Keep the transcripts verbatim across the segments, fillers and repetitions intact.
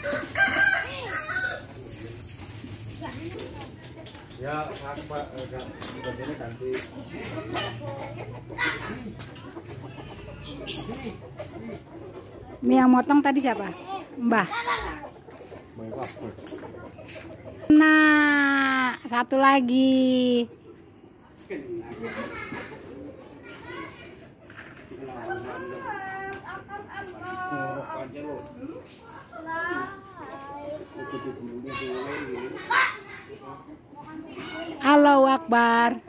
Ya, aku Pak, ini ganti. Ini yang motong tadi siapa? Mbah. Nah, satu lagi. Allahu Akbar.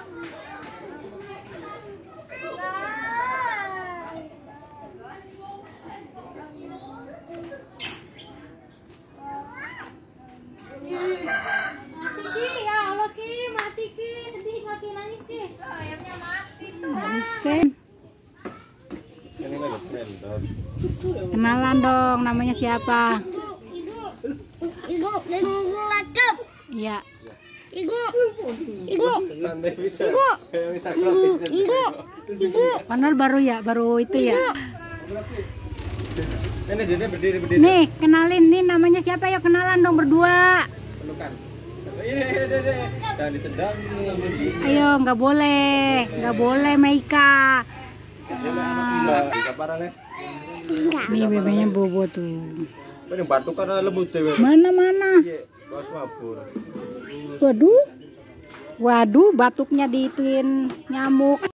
Kenalan dong, namanya siapa? Ibu dan Lacap. Iya. Ibu. Ibu. Bisa. Ibu. Bisa. Ibu. Ibu. Padahal baru ya, baru itu ya. Ini dia berdiri berdiri. Nih, kenalin nih namanya siapa ya? Kenalan dong berdua. Pelukan. Ini, ini, ini. Jangan ditendang. Ayo, nggak boleh, nggak boleh Meika. Nih bebeknya bobo tuh. Ini batuk karena lembut deh. Mana mana? Bos mabur. Waduh, waduh, batuknya diituin nyamuk.